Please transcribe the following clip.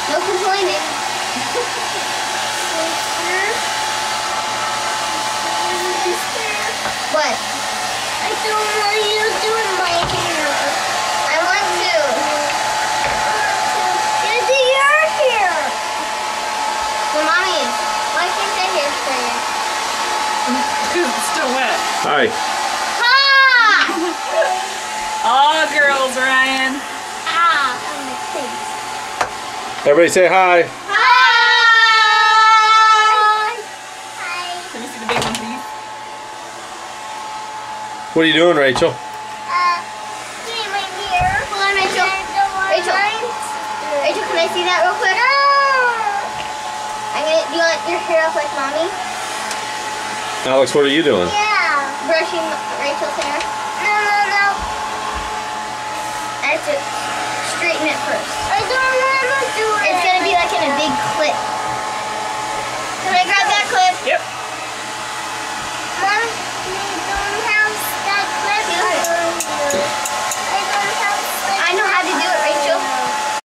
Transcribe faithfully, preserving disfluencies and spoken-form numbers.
No complaining. What? I don't want you doing my hair. I want to. You do your hair. So, Mommy, why can't I hair spray it? Because it's still wet. Hi. Ha! Aw, girls, Ryan. Ah, on my face. Everybody say hi. Hi! Hi. Let me see the big one, please. What are you doing, Rachel? Uh, see my hair. Hold on, Rachel. Rachel. Rachel, can I see that real quick? I'm gonna. Do you want your hair up like Mommy? Alex, what are you doing? Yeah. Brushing Rachel's hair. No, no, no. I have to straighten it first. I don't want to do it. It's gonna be like in a big clip. Can I grab that clip? Yep.